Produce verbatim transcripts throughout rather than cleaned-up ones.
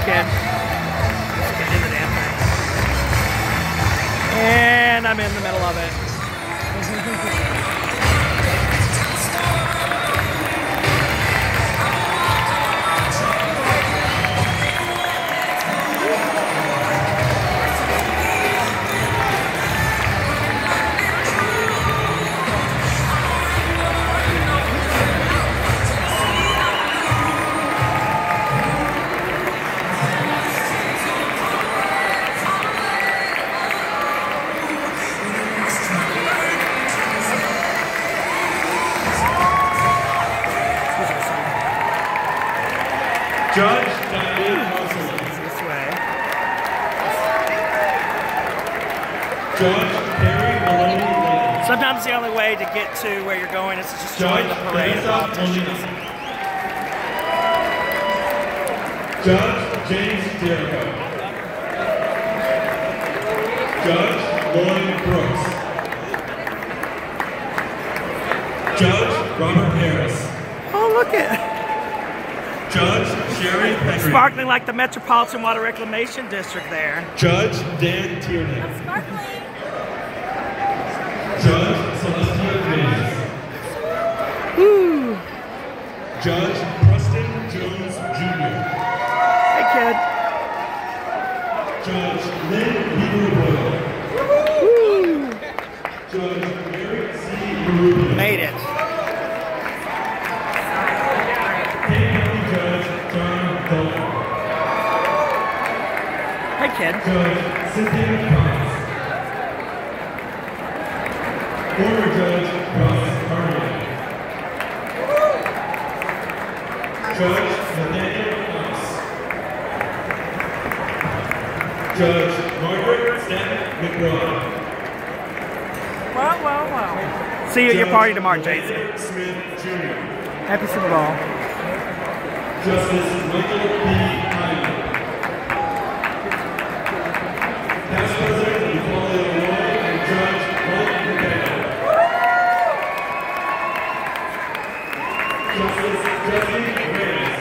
kid. Let's get into the damn thing. And I'm in the middle of it. Judge Diane Russell. This way. Judge Perry Maloney Lane. Sometimes the only way to get to where you're going is to just join the parade of politicians. Judge James Jericho. Judge Lloyd Brooks. Judge Robert Harris. Oh, look at Judge Sherry Henry. Sparkling like the Metropolitan Water Reclamation District there. Judge Dan Tierney. Sparkling. Judge Celestia Davis. Woo. Judge Preston Jones Junior Hey, kid. Judge Lynn Weaver Boyle. Woo. Judge Mary C. Rubin. Made it. Hey, kid. Judge Cynthia Cox. Former Judge Ross Carney. Judge Nathaniel Fox. Judge Margaret Stanton McBride. Wow, wow, wow. See you at your party tomorrow, Jason. Smith Junior Happy Super Bowl. Justice Michael B. Hyman. Past President of Equality Illinois and Judge Mike McDaniel. Justice Jesse Reyes.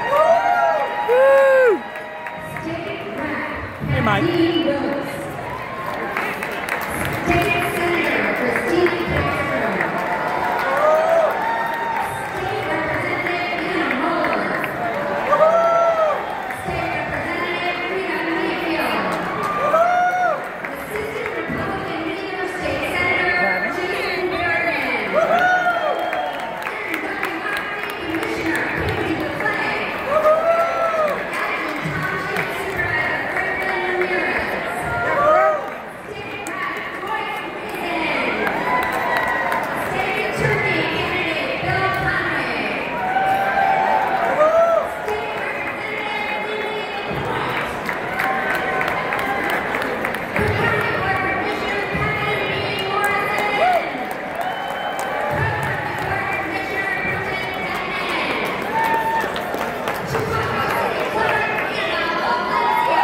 Woo! State Rep. Hey, Mike. Kathleen Willis. State Senator Christine Castro. State Representative Anna Mullins. State Representative Rita Mayfield. Assistant Republican New York State Senator Jason Jordan. Introducing Property Commissioner Katie LaFlay. Adjunct Township Supervisor Franklin Ramirez. State Rep Royce Reason. State Attorney Candidate Bill Conway. State Representative Lindsay LaPointe. Cook County Board Commissioner Kevin B. Morrison. Cook County Board Commissioner Bridget Denman. Chicago City Clerk Anna Valencia.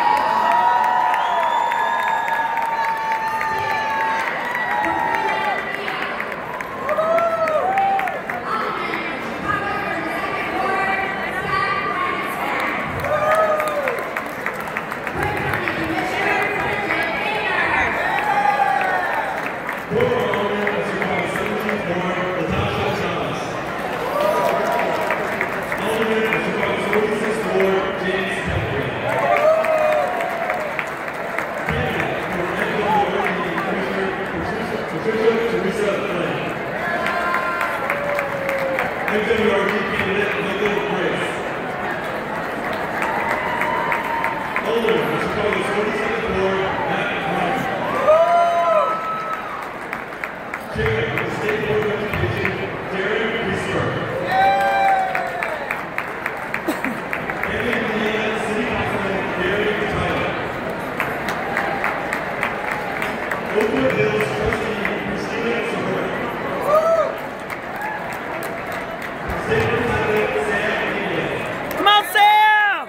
Former Alderman of Chicago seventeenth Ward, Latasha Thomas. Alderman of Chicago forty-sixth Ward, James Pepper. Candidate for Equal Authority Commissioner Patricia Patricia Teresa Flynn. M W R G candidate Michael Grace. Alderman of Chicago's forty-second Ward, Matt Ryan. Chair of the State Board of Education, Darren Reesberg. Anthony Indiana City Councilman, Gary Tyler. Oakwood Hills Trustee, Christina Sahora. State Representative Sam Ingram. Come on, Sam!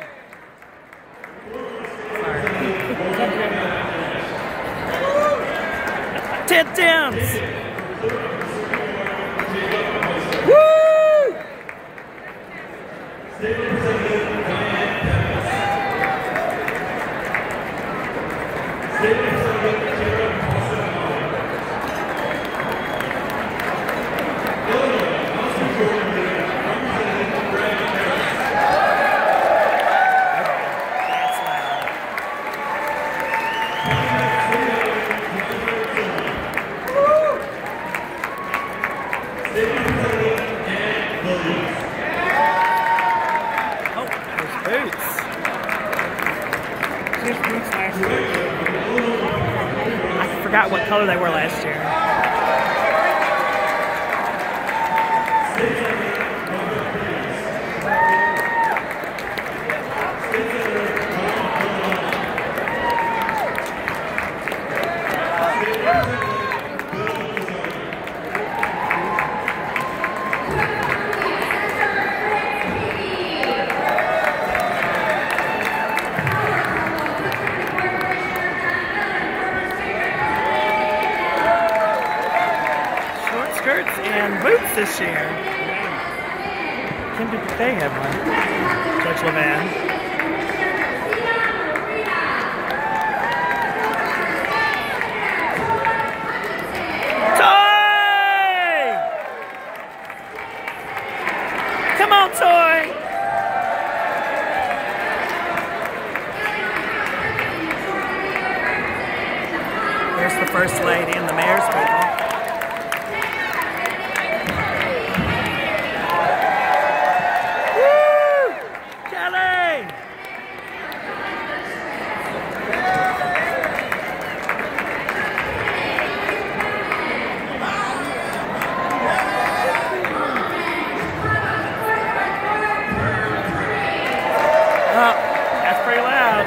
Ten tens! Woo! State Representative Diane Pappas. I forgot what color they were last year. And boots this year. Kim, did they have one? Judge Levan. Toy! Come on, Toy! There's the First Lady and the Mayor's people. That's pretty loud.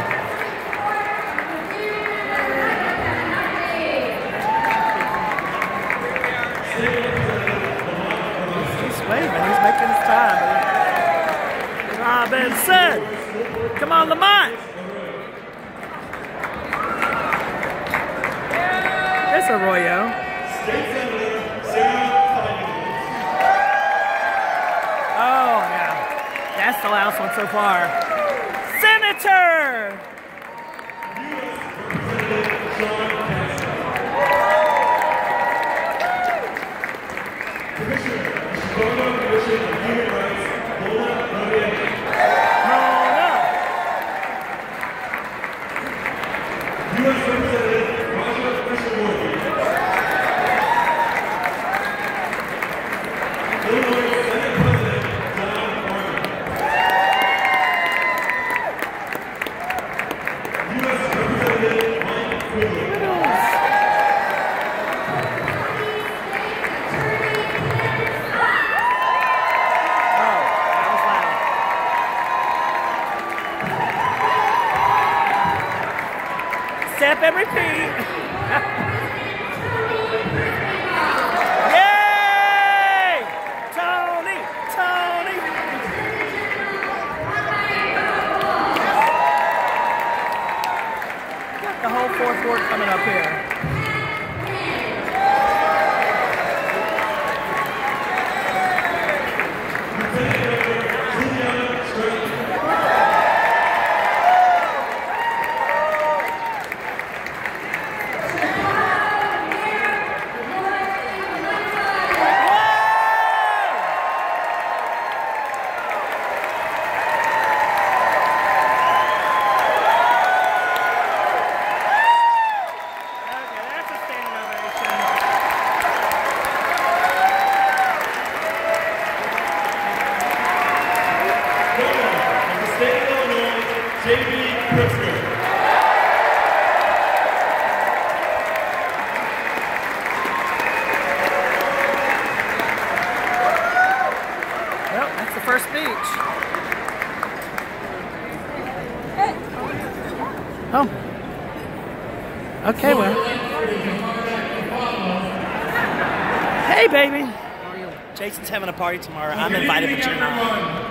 He's waving. He's making his time. Robinson! Come on, Lamont! There's Arroyo. Oh, yeah. That's the loudest one so far. Senator! Step and repeat. Yay! Tony! Tony! Got the whole fourth board coming up here. Well, that's the first speech. Oh. Okay, well. Hey, baby. Jason's having a party tomorrow. I'm invited, but you're not.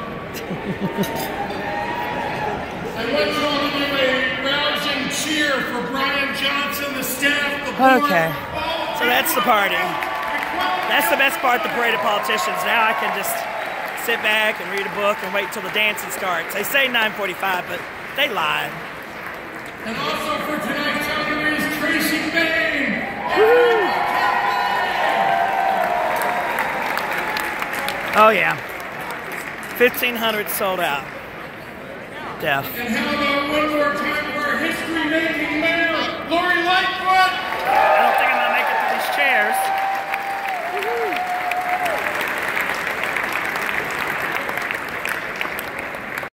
I'd like you all to give a rousing cheer for Brian Johnson, the staff, the board. Okay. So that's the party. That's the best part, the parade of politicians. Now I can just sit back and read a book and wait till the dancing starts. They say nine forty-five, but they lie. And also for tonight's honorees, Racing Maine. Oh yeah, fifteen hundred sold out. Def. And how about one more time for our history-making man?